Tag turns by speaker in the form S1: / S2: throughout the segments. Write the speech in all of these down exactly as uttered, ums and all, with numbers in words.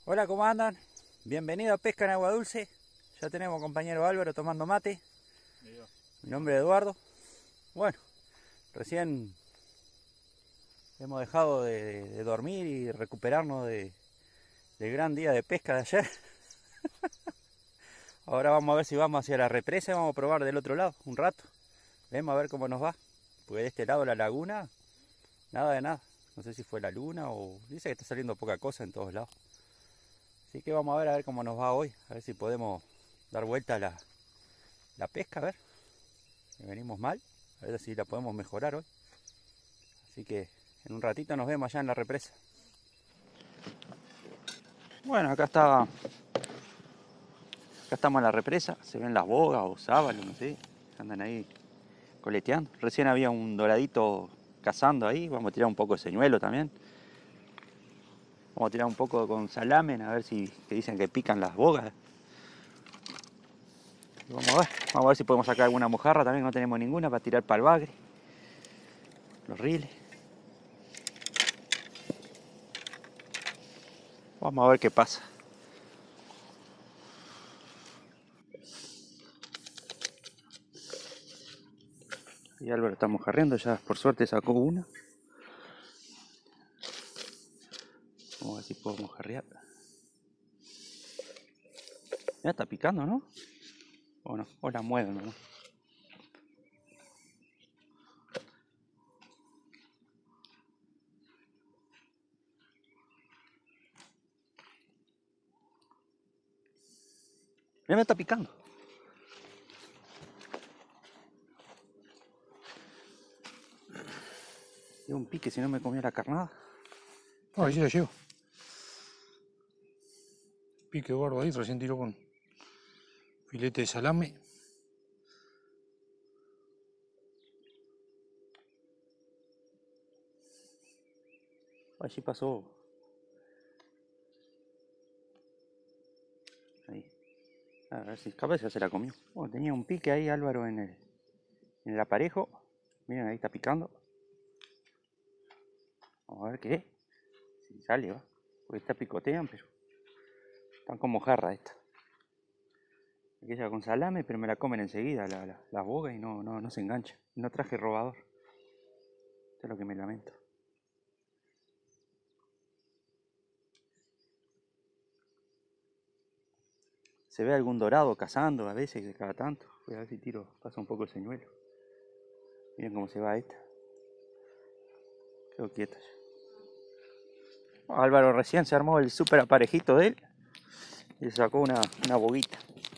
S1: Hola, ¿cómo andan? Bienvenido a Pesca en Agua Dulce. Ya tenemos compañero Álvaro tomando mate. Mi nombre es Eduardo. Bueno, recién hemos dejado de, de dormir y recuperarnos de, del gran día de pesca de ayer. Ahora vamos a ver si vamos hacia la represa y vamos a probar del otro lado un rato. Vemos a ver cómo nos va. Porque de este lado la laguna, nada de nada. No sé si fue la luna o... dice que está saliendo poca cosa en todos lados. Así que vamos a ver a ver cómo nos va hoy. A ver si podemos dar vuelta a la, la pesca, a ver. Si venimos mal, a ver si la podemos mejorar hoy. Así que en un ratito nos vemos allá en la represa. Bueno, acá está. Acá estamos en la represa. Se ven las bogas o sábalos, no sé. Andan ahí coleteando. Recién había un doradito cazando ahí. Vamos a tirar un poco de señuelo también. Vamos a tirar un poco con salamen, a ver si que dicen que pican las bogas. Y vamos a ver, vamos a ver si podemos sacar alguna mojarra también, no tenemos ninguna para tirar para el bagre. Los riles. Vamos a ver qué pasa. Y Álvaro está mojarreando, ya por suerte sacó una. Vamos a ver si puedo mojarrear. Ya está picando, ¿no? O no, o la muevo, ¿no? Ya me está picando. Llevo un pique si no me comía la carnada.
S2: No, ahí sí la llevo. Pique gordo ahí, recién tiró con filete de salame.
S1: Allí pasó. Ahí. A ver si capaz ya se la comió. Bueno, tenía un pique ahí Álvaro en el, en el aparejo. Miren, ahí está picando. Vamos a ver qué es. Si sale, va. Porque esta picotean, pero están como jarra esta. Aquella con salame, pero me la comen enseguida la, la, la boga y no, no, no se engancha. No traje robador. Esto es lo que me lamento. Se ve algún dorado cazando a veces de cada tanto. Voy a ver si tiro, pasa un poco el señuelo. Miren cómo se va esta. Quedo quieta ya. Álvaro recién se armó el super aparejito de él y sacó una, una boguita.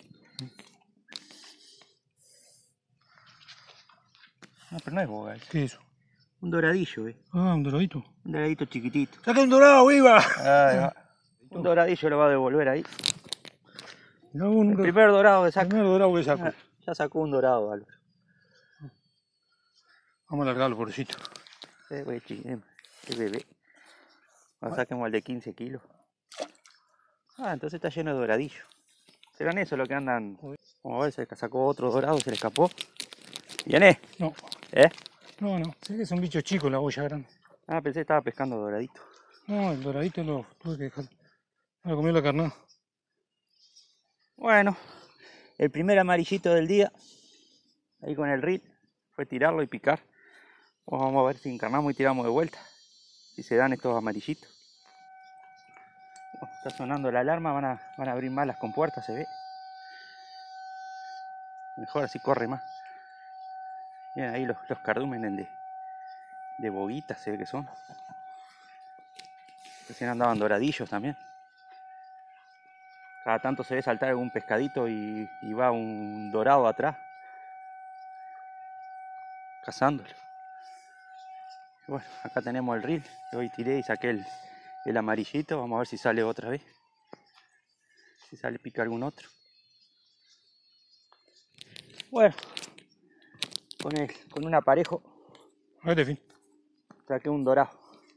S1: No, pero no es boga eso.
S2: ¿Qué es eso?
S1: Un doradillo, eh.
S2: Ah, un doradito.
S1: Un doradito chiquitito.
S2: ¡Saca un dorado, viva!
S1: Ahí va. Un doradillo lo va a devolver ahí.
S2: No, un
S1: El primer dorado que
S2: el
S1: saca.
S2: primer dorado que saco.
S1: Ah, ya sacó un dorado, Álvaro.
S2: Vamos a largarlo, pobrecito.
S1: Eh, güey, qué bebé. Ahora saquemos el de quince kilos. Ah, entonces está lleno de doradillos. ¿Serán eso lo que andan? Vamos a ver, se sacó otro dorado, se le escapó. ¿Viene?
S2: No,
S1: ¿Eh?
S2: no, no. Sé que es un bicho chico la boya grande.
S1: Ah, pensé que estaba pescando doradito.
S2: No, el doradito lo tuve que dejar. Me comió la carnada.
S1: Bueno, el primer amarillito del día, ahí con el reel, fue tirarlo y picar. Vamos a ver si encarnamos y tiramos de vuelta. Si se dan estos amarillitos. Oh, está sonando la alarma, van a, van a abrir más las compuertas, se ve. Mejor así corre más. Miren ahí los, los cardúmenes de, de boguitas, se ve que son. Recién andaban doradillos también. Cada tanto se ve saltar algún pescadito y, y va un dorado atrás. Cazándolo. Bueno, acá tenemos el reel. Que hoy tiré y saqué el, el amarillito. Vamos a ver si sale otra vez. Si sale pica algún otro. Bueno, con, el, con un aparejo
S2: A ver, fin.
S1: saqué un dorado.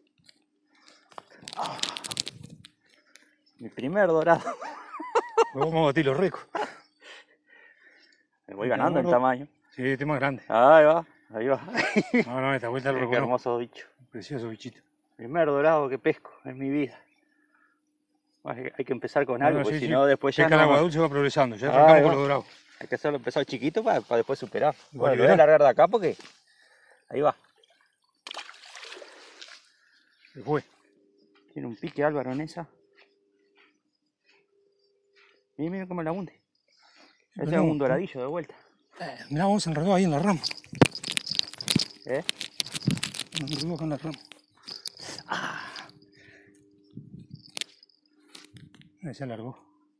S1: Oh, mi primer dorado.
S2: Vamos a batir los récords.
S1: Me voy ganando en tamaño.
S2: Sí, este es más grande.
S1: Ahí va, ahí va.
S2: No, no, esta vuelta lo
S1: Qué
S2: reconozco.
S1: hermoso bicho.
S2: Precioso bichito.
S1: Primer dorado que pesco en mi vida. Hay hay que empezar con
S2: No,
S1: algo,
S2: no,
S1: porque
S2: sí,
S1: si
S2: sí.
S1: no después ya
S2: Pesca el agua
S1: no...
S2: dulce va progresando, ya
S1: Ahí
S2: arrancamos
S1: va.
S2: con los dorados.
S1: Hay que hacerlo empezar chiquito para, para después superar.
S2: ¿Lo
S1: Bueno, lo voy a
S2: liberar?
S1: largar de acá porque... Ahí va.
S2: Se fue.
S1: Tiene un pique Álvaro en esa. Miren, miren cómo la hunde. Ese
S2: Pero
S1: es
S2: no,
S1: un doradillo de vuelta.
S2: Eh, mirá, vos se enredó ahí en la rama.
S1: ¿Eh?
S2: Se enredó acá en la rama. Ahí se alargó.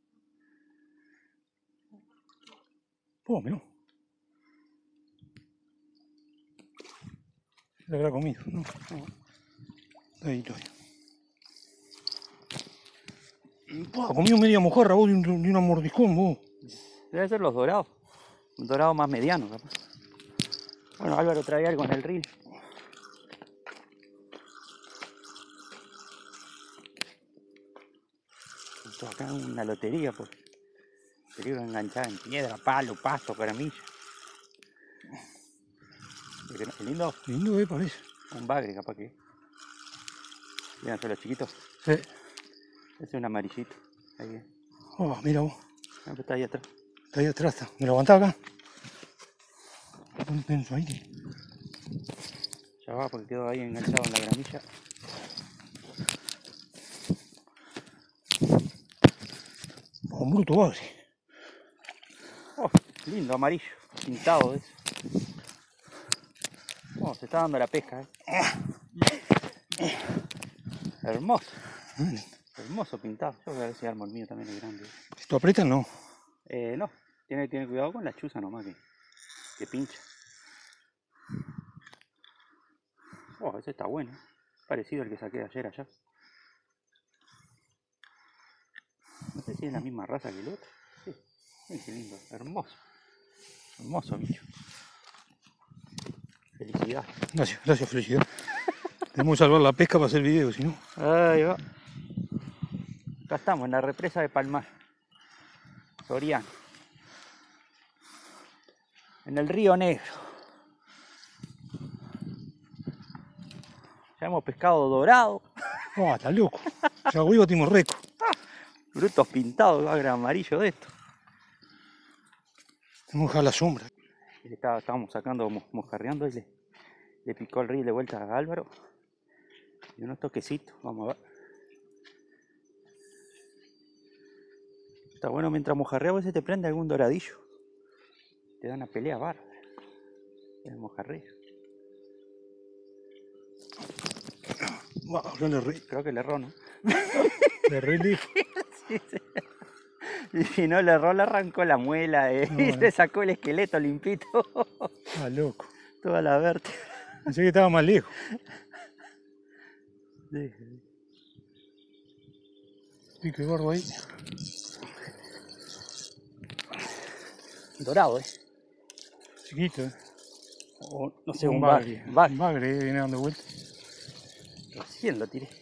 S2: Oh, mirá. Se habrá comido, ¿no? No. Ahí todavía. Pua, comió media mojarra vos de, un, de una mordiscón, vos.
S1: Deben ser los dorados. Un dorado más mediano, capaz. Bueno, Álvaro trae algo en el reel. Esto acá es una lotería, pues. Peligro enganchada en piedra, palo, pasto, caramilla. ¿Es lindo?
S2: Lindo, eh, parece.
S1: Un bagre, capaz que. Miren, los chiquitos.
S2: Sí.
S1: Ese es un amarillito. Ahí.
S2: Oh, mira vos.
S1: Ah, pues está ahí atrás.
S2: Está ahí atrás, está. ¿Me lo aguantás acá? Ponte en su aire.
S1: Ya va, porque quedó ahí enganchado en la gramilla.
S2: Oh, un bruto bagre.
S1: Oh, lindo, amarillo. Pintado de eso. Oh, se está dando la pesca, eh. Hermoso.
S2: Mm.
S1: Hermoso pintado. Yo voy a ver si armo el mío también es grande.
S2: ¿Esto aprieta? No.
S1: Eh, no. Tiene, tiene cuidado con la chuza nomás que, que pincha. Oh, ese está bueno. Parecido al que saqué ayer allá. No sé si es la misma raza que el otro. Sí. Miren qué lindo. Hermoso. Hermoso bicho. Felicidad.
S2: Gracias, gracias, felicidad. Tenemos que salvar la pesca para hacer video, si no.
S1: Ahí va. Acá estamos en la represa de Palmar. Soriano. En el río Negro. Ya hemos pescado dorado.
S2: Oh, está loco. Ya hoy batimos récord.
S1: Brutos pintados, bagre amarillo de esto.
S2: Tenemos que dejar la sombra.
S1: Y le estaba, estábamos sacando, mojarreando y le, le picó el reel de vuelta a Álvaro. Y unos toquecitos, vamos a ver. Está bueno, mientras mojarrea a veces te prende algún doradillo. Te da una pelea bárbara. El mojarreo.
S2: Wow, yo le re,
S1: Creo que le erró, ¿no?
S2: le re lejos.
S1: Sí, sí. Y si no le erró, le arrancó la muela eh,
S2: No,
S1: y
S2: no.
S1: le sacó el esqueleto limpito.
S2: Ah, loco.
S1: Toda la vértebra.
S2: Pensé que estaba más lejos.
S1: Sí.
S2: Pique gordo ahí.
S1: Dorado, ¿eh?
S2: Chiquito, eh.
S1: O, no sé,
S2: Un
S1: un
S2: bagre.
S1: bagre. bagre.
S2: Un bagre, eh, viene dando vueltas.
S1: Recién lo tiré.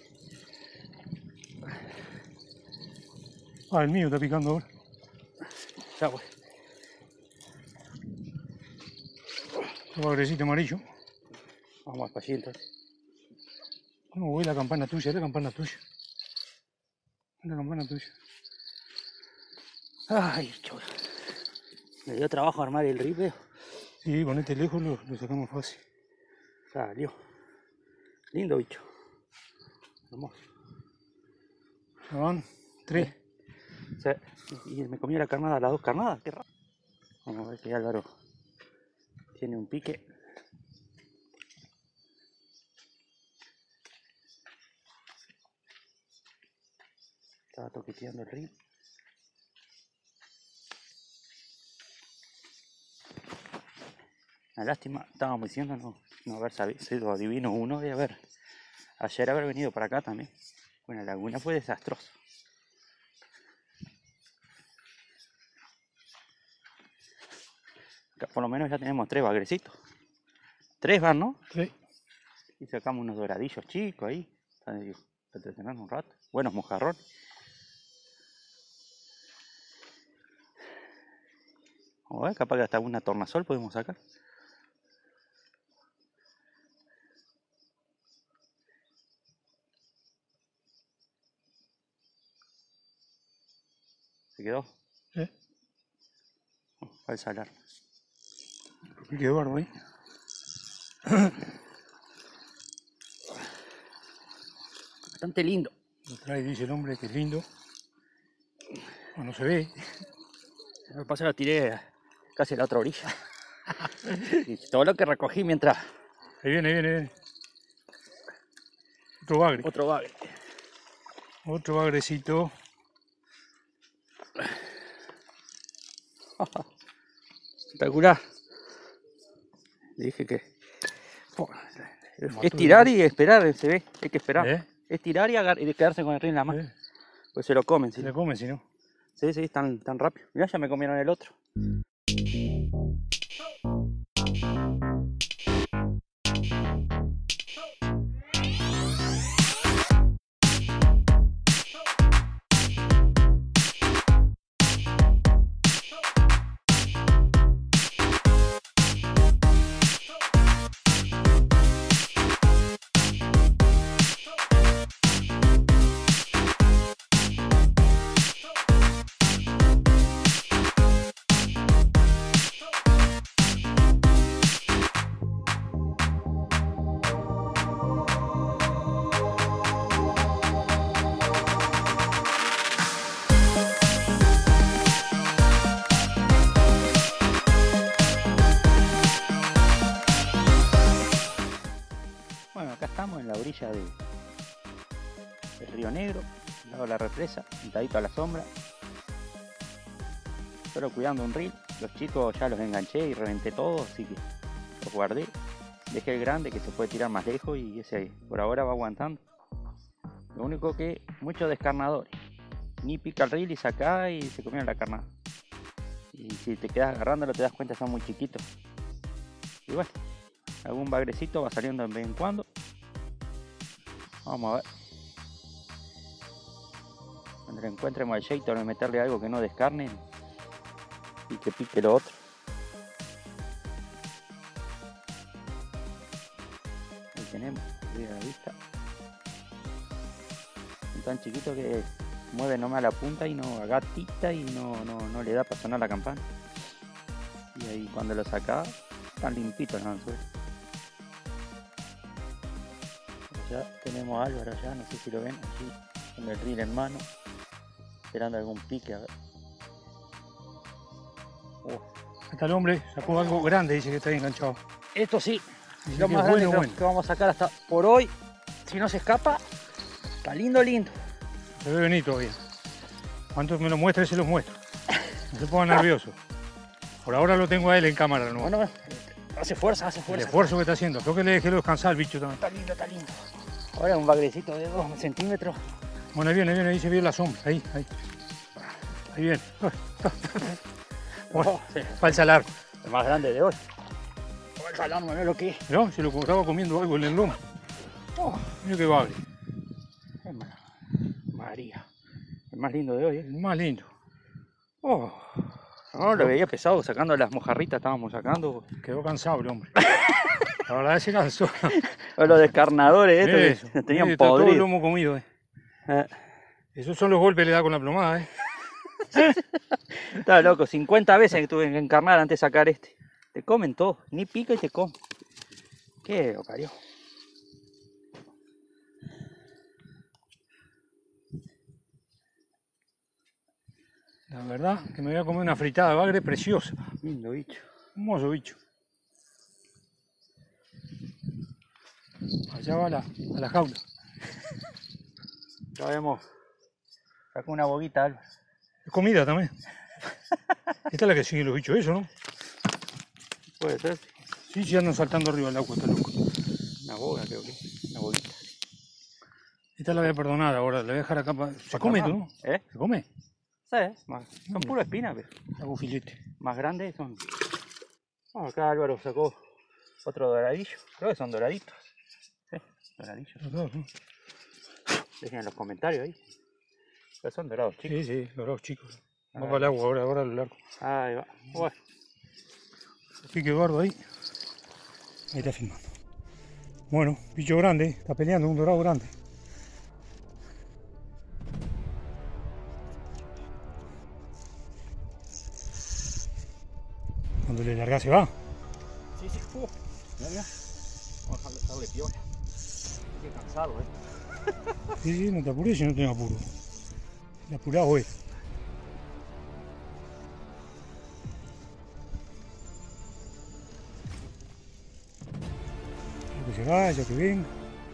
S2: Ah, el mío está picando ahora.
S1: Ya, güey.
S2: Un bagrecito amarillo.
S1: Vamos para allí entonces.
S2: No, voy la campana tuya, es la campana tuya. Es la campana tuya.
S1: Ay, chaval. Me dio trabajo armar el ripeo.
S2: Sí, con este lejos lo, lo sacamos fácil.
S1: Salió. Lindo bicho. Hermoso.
S2: Ya van tres.
S1: O sea, y me comí la carnada, las dos carnadas, qué raro. Vamos a ver que Álvaro tiene un pique. Estaba toqueteando el río. Una lástima, estábamos diciendo no, no haber sido adivino uno y haber, ayer haber venido para acá también. Bueno, la laguna fue desastroso. Acá por lo menos ya tenemos tres bagrecitos. Tres van, ¿no?
S2: Sí.
S1: Y sacamos unos doradillos chicos ahí. Para entretenernos un rato. Buenos mojarrones. Vamos a ver, capaz que hasta una tornasol podemos sacar. ¿Se quedó?
S2: ¿Eh?
S1: Falsa alarma.
S2: Pique Eduardo ahí.
S1: Bastante lindo.
S2: Lo trae, dice el hombre, que es lindo. No, no se ve.
S1: Lo que pasa es que lo tiré casi a la otra orilla. Y todo lo que recogí mientras...
S2: Ahí viene, ahí viene, ahí viene. Otro bagre.
S1: Otro bagre.
S2: Otro bagrecito.
S1: Espectacular. Le dije que... Es tirar y esperar, se ve. Hay que esperar.
S2: ¿Eh?
S1: Es tirar y, agar... y quedarse con el río en la mano.
S2: ¿Eh?
S1: Pues se lo comen.
S2: Se
S1: ¿sí?
S2: le come, si no.
S1: Sí, sí, tan, tan rápido. Mirá, ya me comieron el otro. Acá estamos en la orilla de, del Río Negro, al lado de la represa, sentadito a la sombra, solo cuidando un reel. Los chicos ya los enganché y reventé todos, así que los guardé. Dejé el grande que se puede tirar más lejos y ese por ahora va aguantando. Lo único que muchos descarnadores, ni pica el reel y saca y se comieron la carnada. Y si te quedas agarrándolo te das cuenta, son muy chiquitos. Y bueno, algún bagrecito va saliendo de vez en cuando. Vamos a ver. Cuando le encuentremos al Shator, de meterle algo que no descarne y que pique lo otro. Ahí tenemos, ahí a la vista. Son tan chiquitos que mueve nomás la punta y no agatita y no, no, no le da para sonar la campana. Y ahí cuando lo saca, están limpitos los anzuelos. Ya tenemos a Álvaro allá, no sé si lo ven, allí con el reel en mano, esperando algún pique. A ver. Oh.
S2: Hasta el hombre sacó algo grande, dice que está ahí enganchado.
S1: Esto sí,
S2: Dice
S1: lo
S2: que
S1: más
S2: es
S1: grande
S2: bueno,
S1: que,
S2: bueno.
S1: que vamos a sacar hasta por hoy. Si no se escapa, está lindo, lindo.
S2: Se ve venir todavía. Cuanto me lo muestre, se los muestro. No se ponga nervioso. Por ahora lo tengo a él en cámara, ¿no?
S1: Bueno, hace fuerza, hace
S2: El
S1: fuerza.
S2: esfuerzo que está haciendo. Creo que le dejé descansar al bicho también.
S1: Está lindo, está lindo. Ahora un bagrecito de dos centímetros.
S2: Bueno, ahí viene, ahí viene, ahí se vio la sombra. Ahí, ahí. Ahí viene. Bueno,
S1: Oh, sí.
S2: falsa larga.
S1: El más grande de hoy. Falsa alarma, no es lo que es.
S2: ¿No? Se lo estaba comiendo algo en el lomo. Oh, mira qué bagre.
S1: María. El más lindo de hoy, ¿eh?
S2: El más lindo.
S1: Oh. No, lo veía pesado sacando las mojarritas, estábamos sacando.
S2: Quedó cansado el hombre. La verdad es que se cansó.
S1: Los descarnadores estos
S2: Eso.
S1: que tenían
S2: Está todo el
S1: podrido.
S2: lomo comido, eh.
S1: Eh,
S2: Esos son los golpes que le da con la plomada, eh.
S1: estaba loco, cincuenta veces que tuve que encarnar antes de sacar este. Te comen todo, ni pica y te comen. Qué lo parió.
S2: La verdad que me voy a comer una fritada de bagre preciosa.
S1: Lindo bicho.
S2: Hermoso bicho. Allá va a la, a la jaula.
S1: Ya vemos. Sacó una boguita, Álvaro.
S2: Es comida también. Esta es la que sigue los bichos, eso, ¿no?
S1: Puede ser.
S2: Sí, sí andan saltando arriba del agua, está loco.
S1: Una boga, creo que. Una boguita.
S2: Esta la voy a perdonar ahora, la voy a dejar acá para... ¿Se
S1: Pa'
S2: come
S1: acá.
S2: tú, no?
S1: ¿Eh?
S2: ¿Se come?
S1: Sí, más- son puro espina, pero
S2: Hago filete.
S1: más grandes son. Oh, acá Álvaro sacó otro doradillo. Creo que son doraditos. Sí, doradillos.
S2: Los dos, ¿no?
S1: Dejen en los comentarios ahí. Pero son dorados, chicos.
S2: Sí, sí, los dos chicos. Va
S1: Ah.
S2: para el agua, ahora, ahora lo largo.
S1: Ahí va. Bueno.
S2: Pique Eduardo ahí. Ahí está filmando. Bueno, bicho grande, está peleando, un dorado grande. larga se va.
S1: Sí, sí. Uh, mira, mira. Vamos a dejarle, darle piola. Estoy cansado, eh.
S2: Sí, sí, no te apures si no tengo apuro. El apurado es. Que se vaya, que venga.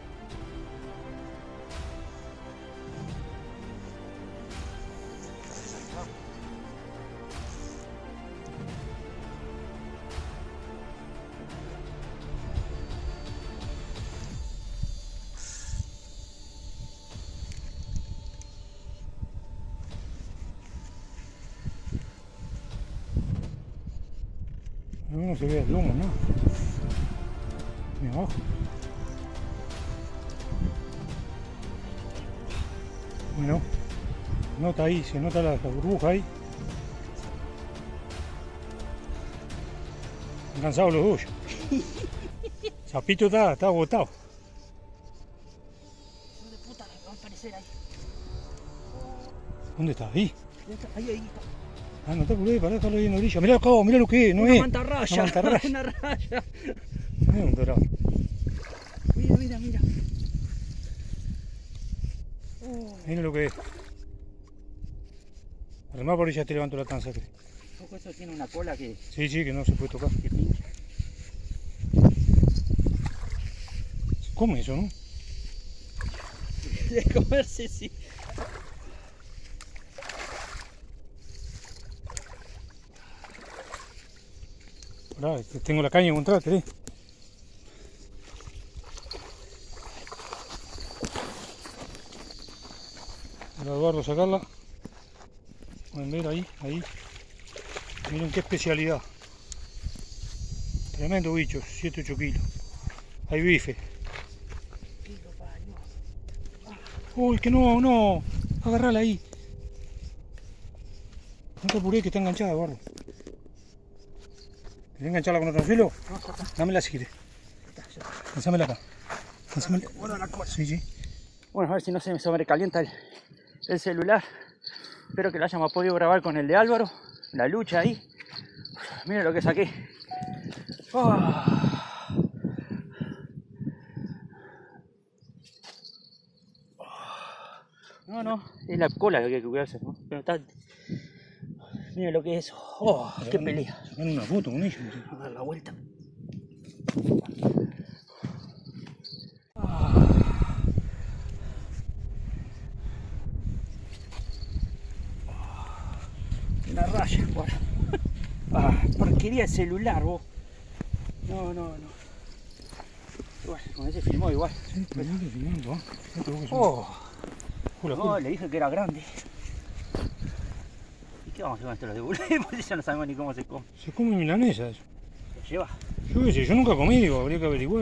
S2: No se ve el lomo, ¿no? Ni abajo. Bueno, nota ahí, se nota la, la burbuja ahí. Han cansado los dos. Zapito está, está agotado.
S1: ¿Dónde puta va a aparecer ahí?
S2: ¿Dónde está? Ahí.
S1: Ahí, ahí.
S2: Ah, no te apures, pará, déjalo ahí en la orilla. Mirá acá, mirá lo que es, no
S1: una
S2: es.
S1: Mantarraya.
S2: Una mantarraya.
S1: Una raya.
S2: No es un dorado.
S1: Mira, mira, mira. Oh.
S2: Miren lo que es. Además por ahí ya te levanto la tanza. Que...
S1: Ojo, eso tiene una cola que...
S2: Sí, sí, que no se puede tocar.
S1: que pincha.
S2: Se come eso, ¿no?
S1: De comerse, sí.
S2: Pará, tengo la caña encontrada, ¿querés? Ahora Eduardo sacarla. Pueden ver ahí, ahí. Miren qué especialidad. Tremendo bicho, siete ocho kilos. Hay bife. Uy, que no, no. Agarrala ahí. No te apures que está enganchada, Eduardo. ¿Querés engancharla con otro filo? Dámela si quieres. Lánzamela acá. Lánzamela.
S1: Bueno, la cola.
S2: Sí, sí.
S1: Bueno, a ver si no se me sobrecalienta el, el celular. Espero que lo hayamos podido grabar con el de Álvaro. La lucha ahí. Miren lo que saqué. Oh. No, no, es la cola lo que hay que cuidarse, ¿no? Pero está... Miren lo que es eso. Oh, qué pelea.
S2: Sacan una foto con ella.
S1: Vamos a dar la vuelta. Una raya, bueno. Ah, porquería de celular, vos. No, no, no. Bueno, con ese filmó igual.
S2: Sí, pero no te filmando, ¿eh?
S1: Oh,
S2: Jura,
S1: no,
S2: jura.
S1: le dije que era grande. ¿Y qué vamos a hacer con esto? Lo devolvemos, ya no sabemos ni cómo se come.
S2: Se come milanesa eso.
S1: Se lleva.
S2: Yo qué sé, yo nunca comí, digo, habría que averiguar.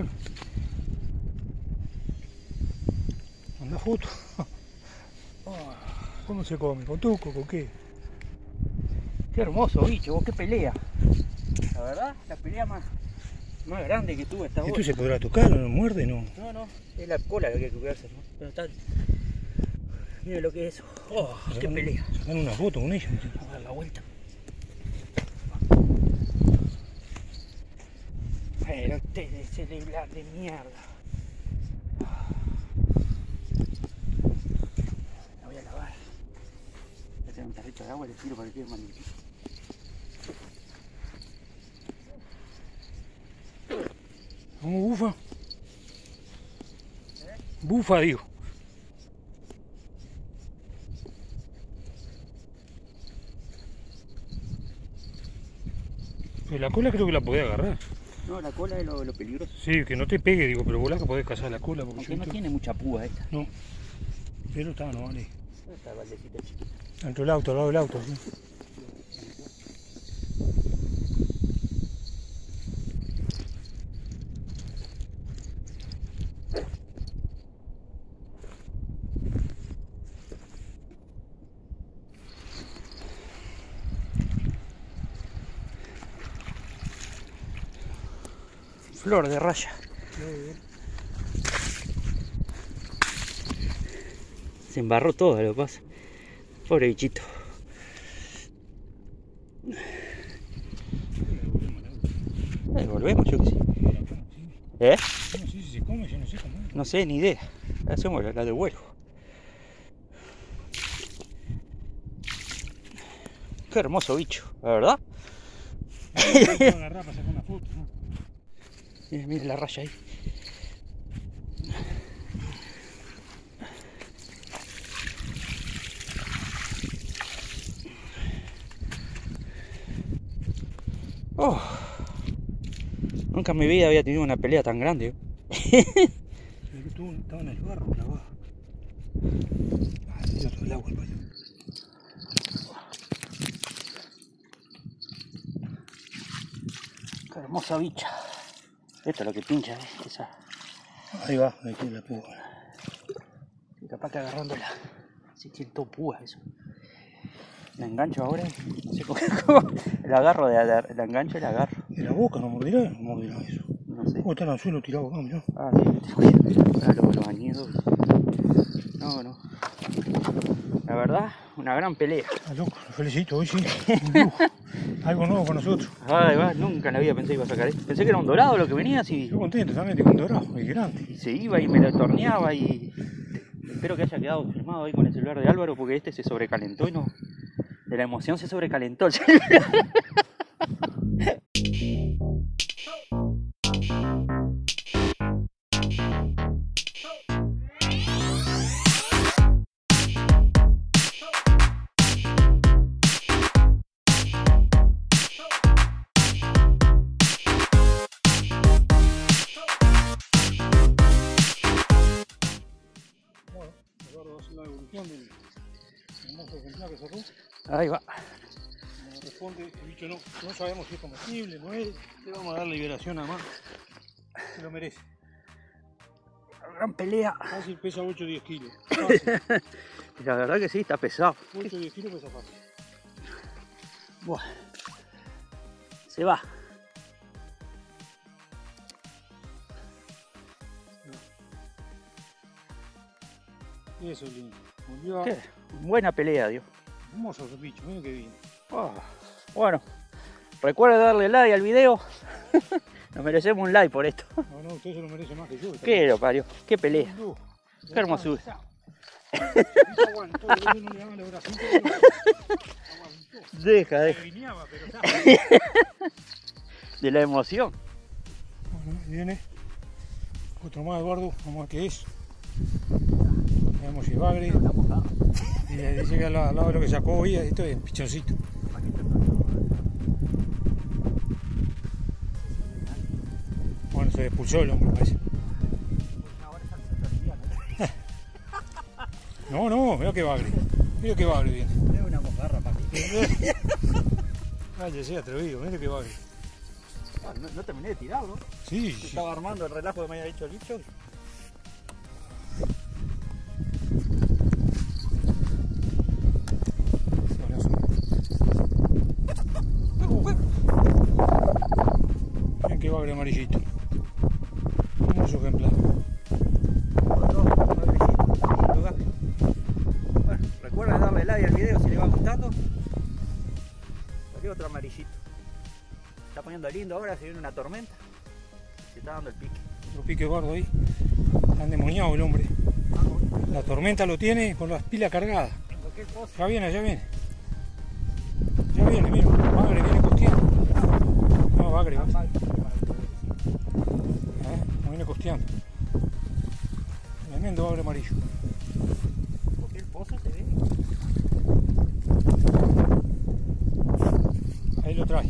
S2: Manda foto. ¿Cómo se come? ¿Con tuco? ¿Con qué?
S1: Qué hermoso bicho, vos, qué pelea. La verdad, la pelea más, más grande que tuve hasta ahora.
S2: ¿Esto se podrá tocar? ¿No muerde? No.
S1: No, no, es la cola lo que hay que cuidarse, ¿no? Pero está... Miren lo que es eso. Oh, qué
S2: Sacan-
S1: pelea.
S2: Sacan una foto con ella.
S1: Vamos a dar la vuelta. Pero usted de celular de mierda. La voy a lavar. Voy a tener un tarrito de agua y le tiro para que quede más limpio.
S2: ¿Cómo bufa? Bufa, digo. Pero la cola creo que la podés agarrar.
S1: No, la cola es lo, lo peligroso.
S2: Sí, que no te pegue, digo, pero vos la que podés cazar la cola. Porque
S1: Aunque
S2: yo
S1: no
S2: esto-
S1: tiene mucha púa esta.
S2: No. Pero está, no vale.
S1: Esta baldecita chiquita.
S2: Dentro del auto, al lado del auto, sí.
S1: Flor de raya. Se embarró todo, lo que pasa. Pobre bichito. devolvemos, yo qué sé. ¿Eh?
S2: No sé si se come, yo no sé cómo.
S1: No sé, ni idea. Hacemos la, la devuelvo. Qué hermoso bicho, la verdad.
S2: Agarrar para sacar una foto, ¿no?
S1: Mira, mira la raya ahí. Oh, nunca en mi vida había tenido una pelea tan grande.
S2: Estaba en el barro clavado. Ah, el otro del agua, el palo.
S1: Qué hermosa bicha. Esto es lo que pincha, ¿eh? Esa.
S2: Ahí va, ahí tiene la púa.
S1: Y capaz que agarrándola. Si tiene todo púa eso. La engancho ahora, no sé cómo. La agarro, de, de, la engancho y la agarro.
S2: ¿De la boca no mordirá? No mordirá eso.
S1: No sé.
S2: ¿Cómo está en el suelo tirado acá, mirá?
S1: Ah, sí, ahora lo, lo añido. No, no. La verdad, una gran pelea.
S2: Ah, loco, lo felicito, hoy sí. Un lujo. Algo nuevo para nosotros.
S1: Ay, va, nunca en la vida pensé que iba a sacar esto. Pensé que era un dorado lo que venía así.
S2: Yo contento también de un dorado, es grande.
S1: Y se iba y me lo torneaba y. Espero que haya quedado filmado ahí con el celular de Álvaro porque este se sobrecalentó y no. De la emoción se sobrecalentó el celular.
S2: Bueno, Eduardo va a hacer la devolución del hermoso ejemplar que sacó.
S1: Ahí va.
S2: Como responde, el bicho no, no sabemos si es comestible, no es. Le vamos a dar liberación nada más. Se lo merece.
S1: Gran pelea.
S2: Fácil pesa ocho o diez kilos. Fácil.
S1: La verdad que sí, está pesado.
S2: ocho o diez kilos pesa fácil.
S1: Buah. Se va.
S2: Eso es lindo. Volvió a...
S1: Qué buena pelea, Dios.
S2: Hermoso ese bicho, miren qué bien.
S1: Oh. Bueno, recuerda darle like al video. Nos merecemos un like por esto.
S2: No, no, usted se lo merece más que yo.
S1: Qué lo parió, qué pelea.
S2: No,
S1: Qué hermosura. Deja, deja. De la emoción.
S2: Bueno, ahí viene otro más, Eduardo, vamos a ver qué es. Veamos si es bagre. Y dice que al lado, al lado de lo que sacó hoy, esto es pichoncito. Bueno, se expulsó el hombre, parece. No, no, mira que bagre. Mira que bagre viene.
S1: Es una mojarra, papi.
S2: Cállese, atrevido, mira que bagre.
S1: No, no terminé de tirar, ¿no?
S2: Sí, sí.
S1: Estaba armando el relajo que me había dicho el bicho.
S2: Miren que bagre amarillito. Hermoso ejemplar.
S1: Bueno, recuerden darle like al video si les va gustando. Salió otro amarillito. Se está poniendo lindo ahora, se viene una tormenta. Se está dando el pique.
S2: Otro pique gordo ahí. Está endemoniado el hombre. La tormenta lo tiene con las pilas cargadas. Ya viene, ya viene. Ya viene, mira. Bagre viene costeando. No, bagre, bagre. ¿Eh? Viene costeando. Tremendo bagre amarillo.
S1: Porque el pozo se ve.
S2: Ahí lo trae.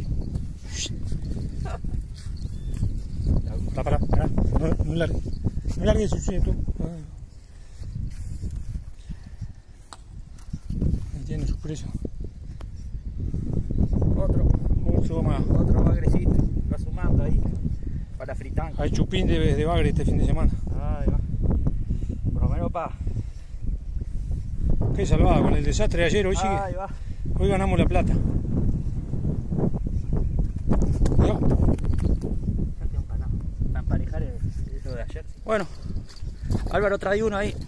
S2: Está para, para. No, no largue. No largue su sueto. Ahí tiene su preso.
S1: Otro.
S2: Otro más.
S1: Otro bagrecito. Va sumando ahí. Para fritanga.
S2: Hay chupín de, de bagre este fin de semana.
S1: Ahí va. Por lo menos pa.
S2: Qué salvada con el desastre de ayer. Hoy sigue.
S1: Ahí va.
S2: Hoy ganamos la plata. Ya.
S1: Para emparejar eso de ayer. Bueno, Álvaro trae uno ahí.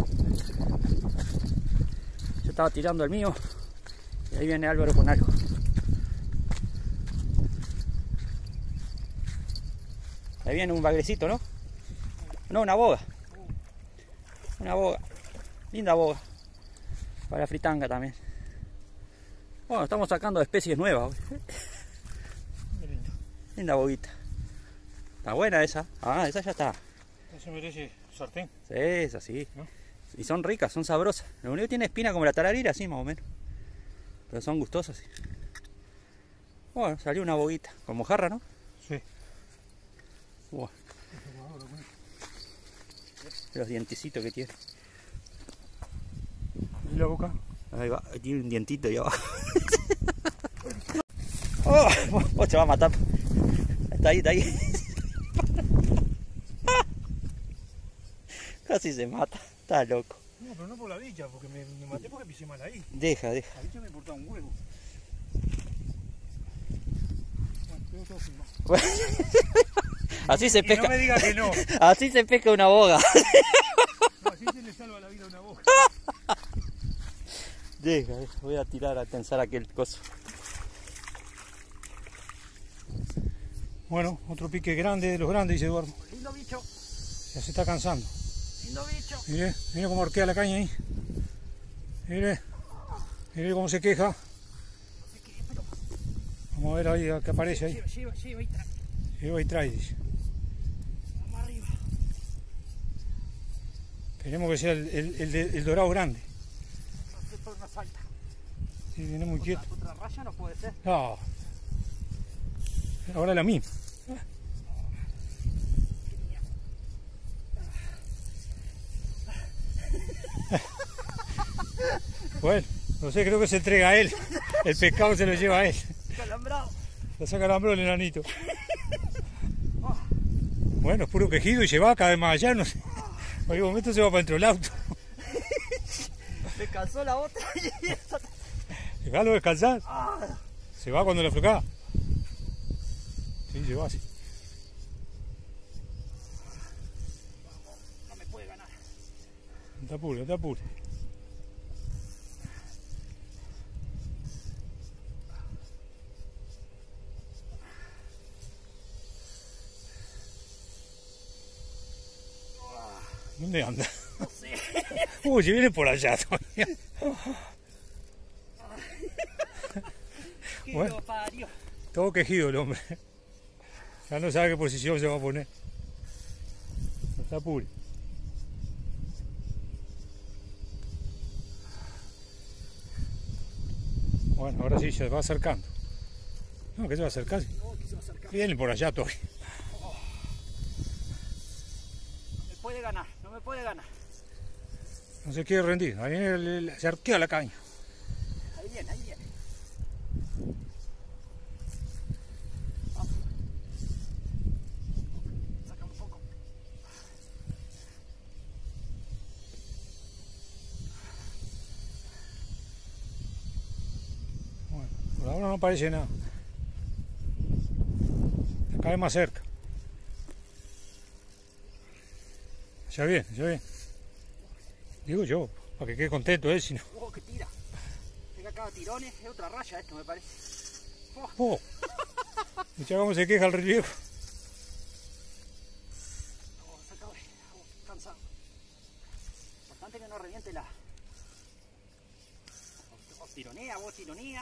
S1: Yo estaba tirando el mío. Y ahí viene Álvaro con algo. Ahí viene un bagrecito, ¿no? No, una boga. Una boga. Linda boga. Para fritanga también. Bueno, estamos sacando especies nuevas. Linda boguita. Está buena esa. Ah, esa ya está.
S2: Esa merece sartén.
S1: Sí, esa sí.
S2: ¿No?
S1: Y son ricas, son sabrosas. Lo único que tiene espina como la tararira, así más o menos. Pero son gustosas, sí. Bueno, salió una boguita. Con mojarra, ¿no?
S2: Sí.
S1: Bueno. Los dientecitos que tiene.
S2: ¿Y la boca?
S1: Ahí va, tiene un dientito ahí abajo. Oh, vos te va a matar. Está ahí, está ahí. Casi se mata, está loco.
S2: No, pero no por la bicha, porque me, me maté porque pisé mal ahí.
S1: Deja, deja.
S2: La bicha me importaba un huevo. Bueno, tengo todo filmado.
S1: Así se
S2: Y
S1: pesca.
S2: no me diga que no.
S1: Así se pesca una boga.
S2: No, así se le salva la vida a una boca.
S1: Deja, deja, voy a tirar a tensar aquel coso.
S2: Bueno, otro pique grande de los grandes, dice Eduardo.
S3: Lindo bicho,
S2: Ya se está cansando.
S3: lindo bicho.
S2: Mire, mire cómo arquea la caña ahí. Mire, mire cómo se queja.
S3: No sé qué, pero
S2: Vamos a ver ahí que aparece ahí.
S3: lleva, lleva, lleva y trae.
S2: Lleva y trae, dice.
S3: Vamos arriba.
S2: Esperemos que sea el, el, el, de- el dorado grande.
S3: No sé por una falta.
S2: Sí, viene muy quieto.
S3: Otra, otra raya no puede ser.
S2: No. Ahora la misma. Bueno, no sé, creo que se entrega a él. El pescado se lo lleva a él.
S3: Calambrado.
S2: Lo saca el hambre el enanito. Bueno, es puro quejido y se va cada vez más allá. No sé. En cualquier momento se va para dentro del auto.
S3: Me cansó la otra y esta.
S2: Dejalo descansar.
S3: Ah,
S2: Se va cuando la afloca. Sí, se va así.
S3: no me puede ganar.
S2: No te apures, no te apures. ¿Dónde anda?
S3: No sé.
S2: Uy, si viene por allá todavía.
S3: Qué
S2: Bueno.
S3: lo parió.
S2: Todo quejido el hombre. Ya no sabe qué posición se va a poner. No te apures. Bueno, ahora sí se va acercando. No, que se va a acercar.
S3: No, que se va a acercar.
S2: Viene por allá todavía.
S3: No me puede ganar, no me puede ganar.
S2: No se quiere rendir. Ahí viene el- el- se arquea la caña.
S3: Ahí viene, ahí viene. Vamos. Saca un poco.
S2: Bueno, por ahora no aparece nada. Se cae más cerca. Ya bien, ya bien. Digo yo, para que quede contento él, si no.
S3: Oh, que tira. Pega cada tirones, es otra raya esto me parece.
S2: Oh, escucha cómo se queja el viejo.
S3: Oh, saca, oh, cansado. Importante que no reviente la. Vos tironea, vos tironea.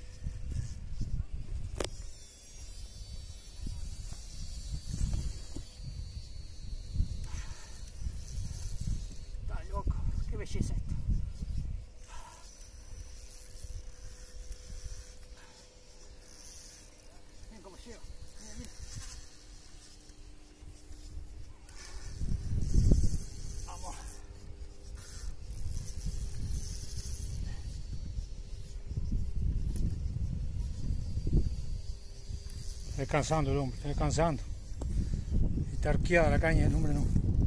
S3: Está loco, qué belleza esto. Miren cómo lleva. Miren, miren. Vamos.
S2: Está descansando el hombre, está descansando. Está arqueada la caña, el hombre no.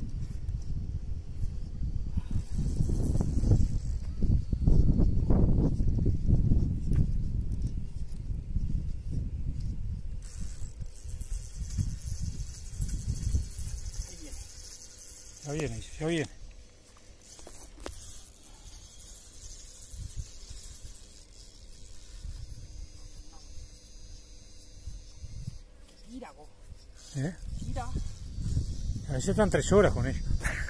S3: Ahí viene.
S2: Ya viene, dice, ya viene.
S3: Tira vos.
S2: ¿Eh?
S3: Gira.
S2: A veces están tres horas con ellos.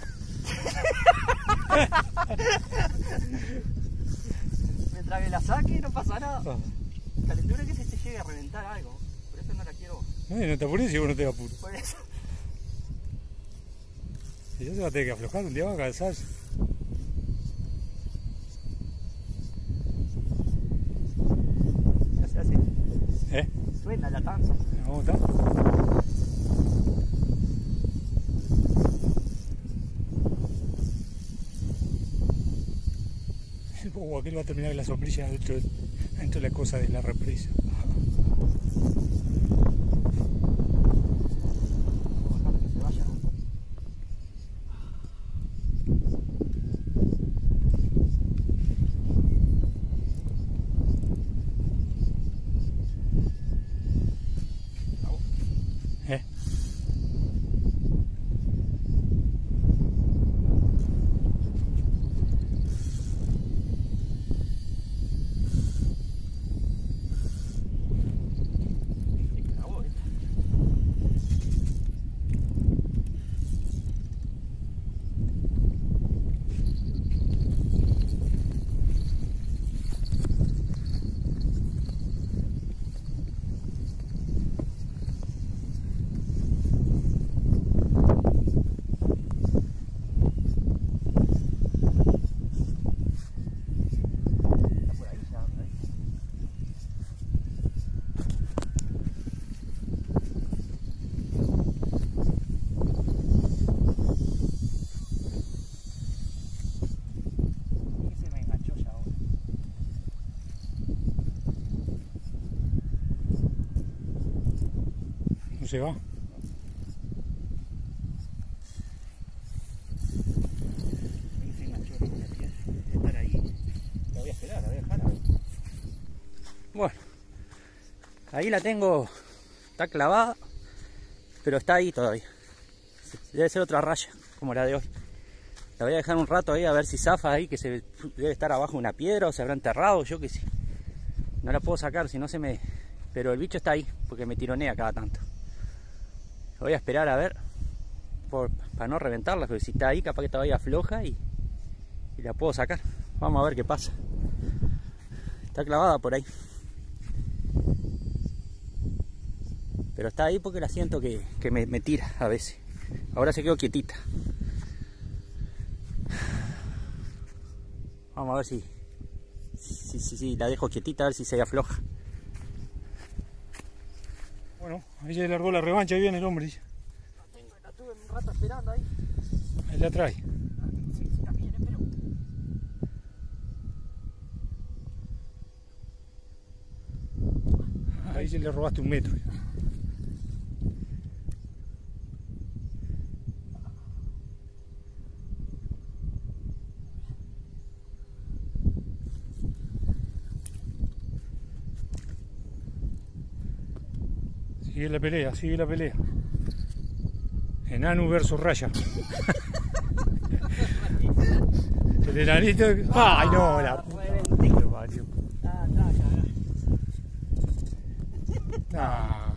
S3: Mientras que la saque no pasa nada.
S2: Ah.
S3: Calentura que se te llegue a reventar algo. Por eso no la quiero.
S2: No, no te apures si vos no te apures.
S3: Por eso.
S2: Ella se va a tener que aflojar, un día va a cansarse.
S3: Ya se hace.
S2: ¿Eh?
S3: Suena la tanza.
S2: ¿Cómo está? Oh, aquel va a terminar en la sombrilla dentro de, dentro de la cosa de la represa.
S3: Vamos a dejar que se vaya, ¿no?
S2: ¿Eh? ¿No se va?
S3: Se enganchó en la piedra. Debe estar ahí. La voy a esperar, la voy a dejar. A ver.
S1: Bueno, ahí la tengo, está clavada, pero está ahí todavía. Debe ser otra raya, como la de hoy. La voy a dejar un rato ahí a ver si zafa ahí, que se debe estar abajo de una piedra o se habrá enterrado, yo que sé. No la puedo sacar, si no se me... Pero el bicho está ahí, porque me tironea cada tanto. Voy a esperar a ver, por, para no reventarla, porque si está ahí capaz que todavía floja y, y la puedo sacar. Vamos a ver qué pasa. Está clavada por ahí. Pero está ahí porque la siento que, que me, me tira a veces. Ahora se quedó quietita. Vamos a ver si, si, si, si la dejo quietita, a ver si se afloja.
S2: Bueno, ahí se largó la revancha, ahí viene el hombre.
S3: La, tengo, la tuve un rato esperando ahí.
S2: Ahí la trae.
S3: Sí, sí, la viene, pero.
S2: Ahí se le robaste un metro. Sigue la pelea, sigue la pelea. Enano versus Raya. El enanito. ¡Ay no! La puta que lo parió.
S3: Ah, está, ya,
S2: Ah.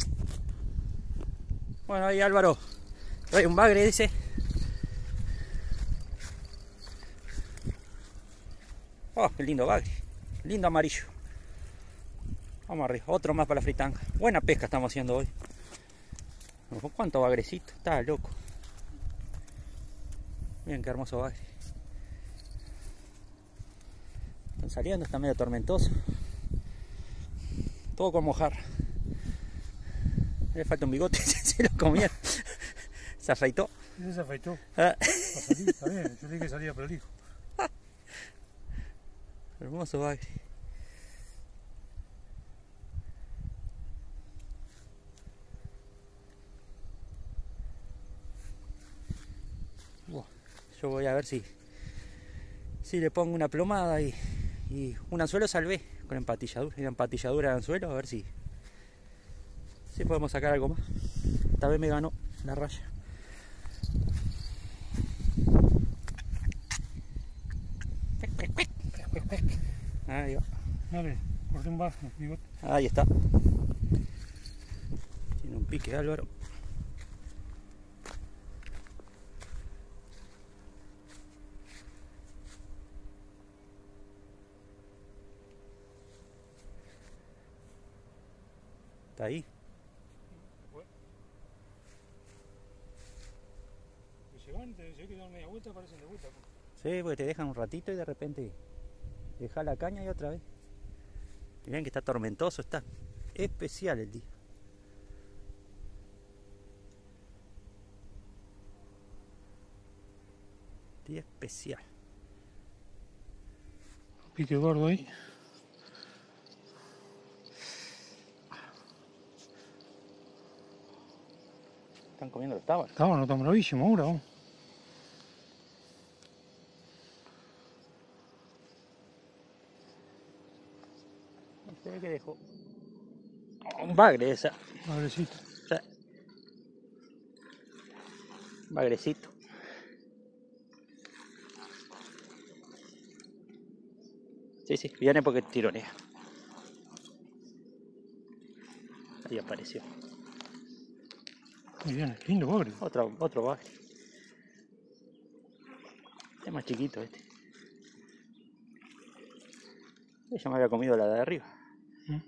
S1: Bueno, ahí Álvaro trae un bagre, dice. Oh, qué lindo bagre. Lindo amarillo. Vamos arriba, otro más para la fritanga. Buena pesca estamos haciendo hoy. ¿Cuánto bagrecito? Está loco. Miren qué hermoso bagre. Están saliendo, está medio tormentoso. Todo con mojar. Le falta un bigote, se lo comieron. Se afeitó.
S2: Ese se afeitó.
S1: Ah.
S2: Va a salir, está bien, yo dije que salía prolijo.
S1: Hermoso bagre. Yo voy a ver si si le pongo una plomada y, y un anzuelo salvé con empatilladura, y la empatilladura de anzuelo, a ver si si podemos sacar algo más. Esta vez me ganó la raya. Ahí va.
S2: Dale, corté un bajo, bigote.
S1: Ahí está. Tiene un pique, Álvaro. Está ahí.
S2: Se van, se ve que dan media vuelta, aparecen de vuelta.
S1: Sí, porque te dejan un ratito y de repente deja la caña y otra vez. Miren que está tormentoso, está especial el día. Día especial.
S2: Pique gordo ahí.
S1: Están comiendo los tábanos.
S2: Tábano, está bravísimo ahora, vamos.
S1: Se ve que dejó un bagre esa.
S2: Bagrecito.
S1: Sí. Bagrecito. Sí, sí, viene porque tironea. Ahí apareció.
S2: Muy bien, lindo bagre.
S1: Otro, otro bagre. Es más chiquito este. Ya me había comido la de arriba.
S2: ¿Mm?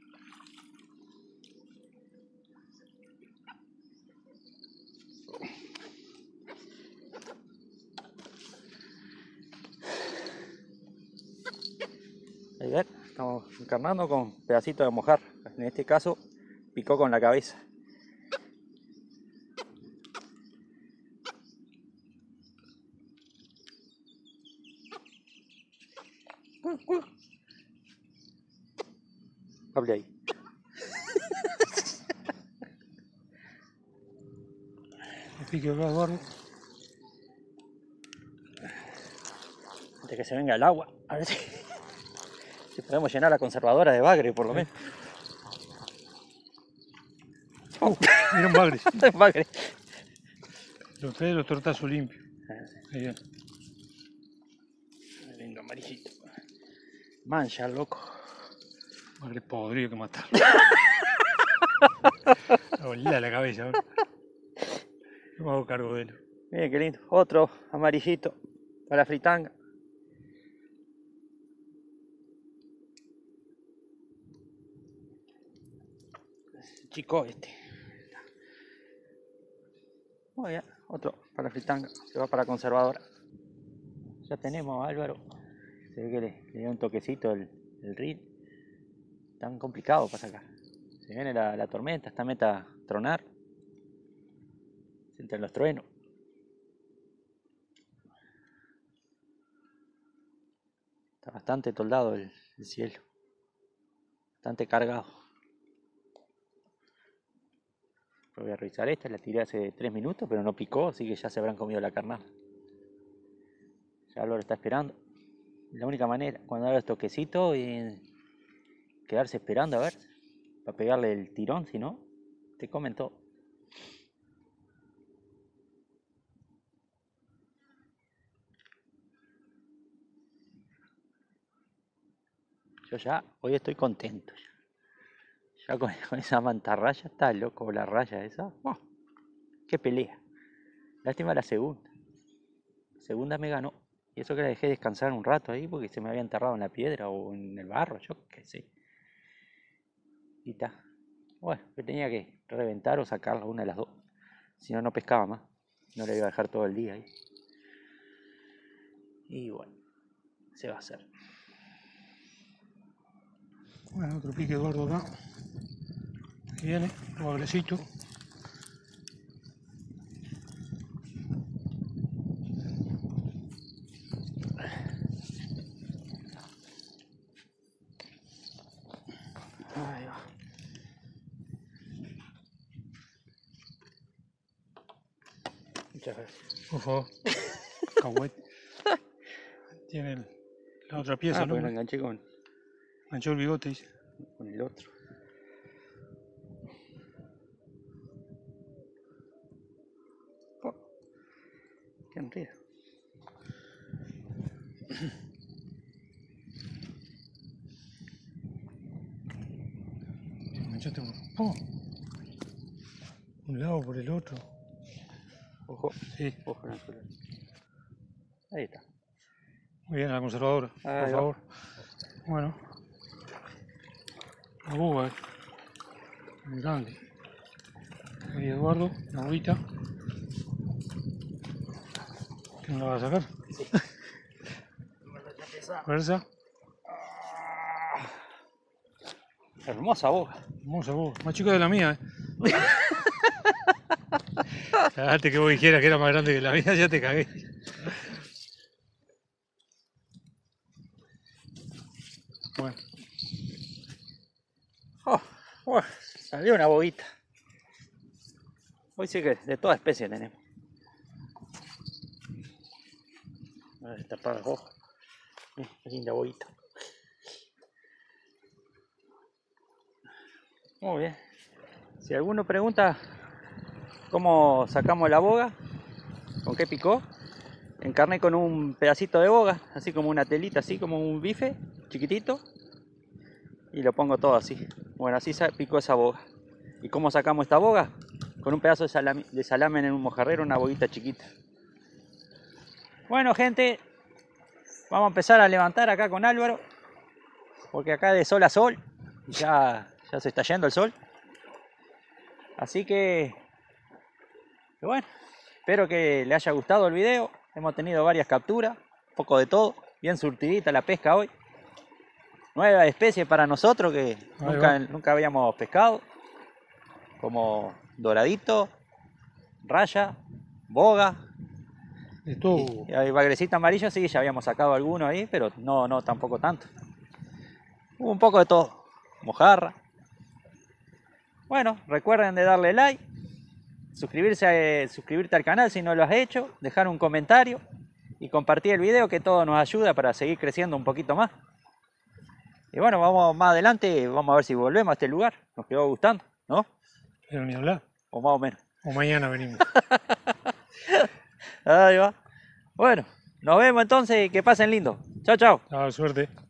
S1: Ahí ven, estamos encarnando con pedacitos de mojar. En este caso, picó con la cabeza. Hable ahí.
S2: El pique acá de barro.
S1: Antes que se venga el agua, a ver si, si podemos llenar la conservadora de bagre por lo menos.
S2: Uh, mira un bagre.
S1: Bagre.
S2: Los tres los tortazos limpios. Ahí bien.
S1: Venga, amarillito. Mancha, loco.
S2: Bagre podrido que matar. Olía la cabeza ahora. No me hago cargo de él.
S1: Miren qué lindo. Otro amarillito para la fritanga. Chico este. Muy bien, otro para la fritanga. Se va para la conservadora. Ya tenemos, Álvaro. Se ve que le, le dio un toquecito el, el reel. Tan complicado para sacar. Se viene la, la tormenta, esta meta a tronar. Se entran los truenos. Está bastante toldado el, el cielo. Bastante cargado. Voy a revisar esta, la tiré hace tres minutos, pero no picó, así que ya se habrán comido la carnada. Ya Álvaro está esperando. La única manera, cuando haga el toquecito, es quedarse esperando a ver, para pegarle el tirón, si no, te comen todo. Yo ya, hoy estoy contento. Ya, ya con, con esa mantarraya, está loco la raya esa. Oh, qué pelea. Lástima la segunda. La segunda me ganó. Y eso que la dejé descansar un rato ahí porque se me había enterrado en la piedra o en el barro, yo qué sé. Y está. Bueno, que tenía que reventar o sacarla, una de las dos. Si no, no pescaba más. No le iba a dejar todo el día ahí. Y bueno, se va a hacer.
S2: Bueno, otro pique gordo acá. Ahí viene, un bagrecito.
S1: Ahí va. Muchas gracias.
S2: Por favor. Cahuete. Tiene el, la otra pieza,
S1: Ah,
S2: ¿no?
S1: porque lo enganché con,
S2: Manchó el bigote, dice.
S1: con el otro. Oh, qué enredo.
S2: Manchaste uno. Oh. un lado por el otro.
S1: Ojo,
S2: Sí,
S1: ojo en el suelo. Ahí está.
S2: muy bien, a la conservadora,
S1: Ahí
S2: por
S1: va.
S2: favor. Bueno. La boga, eh. Muy grande. Ahí Eduardo, la boguita. ¿Quién la va a sacar?
S1: Sí.
S2: Fuerza.
S1: Hermosa boga.
S2: Hermosa boga. Más chica de la mía, eh. Antes que vos dijeras que era más grande que la mía, ya te cagué. Bueno.
S1: Oh, bueno, salió una boguita. Hoy sí que de toda especie tenemos. A ver, destapar el ojo. Mira, qué linda boguita. Muy bien. Si alguno pregunta cómo sacamos la boga, con qué picó, encarné con un pedacito de boga, así como una telita, así como un bife chiquitito, y lo pongo todo así. Bueno, así picó esa boga. ¿Y cómo sacamos esta boga? Con un pedazo de salame, de salame en un mojarrero, una boguita chiquita. Bueno, gente, vamos a empezar a levantar acá con Álvaro, porque acá de sol a sol ya, ya se está yendo el sol. Así que, que bueno, espero que le haya gustado el video. Hemos tenido varias capturas, un poco de todo, bien surtidita la pesca hoy. Nueva especie para nosotros que nunca, nunca habíamos pescado, como doradito, raya, boga.
S2: De todo.
S1: Y, y bagrecita amarilla, sí, ya habíamos sacado alguno ahí, pero no, no, tampoco tanto. Hubo un poco de todo, mojarra. Bueno, recuerden de darle like, suscribirse, eh, suscribirte al canal si no lo has hecho, dejar un comentario y compartir el video, que todo nos ayuda para seguir creciendo un poquito más. Y bueno, vamos más adelante, vamos a ver si volvemos a este lugar, nos quedó gustando, ¿no?
S2: Pero ni hablar.
S1: O más o menos.
S2: O mañana venimos.
S1: Ahí va. Bueno, nos vemos entonces y que pasen lindo. Chao, chao.
S2: Ah, suerte.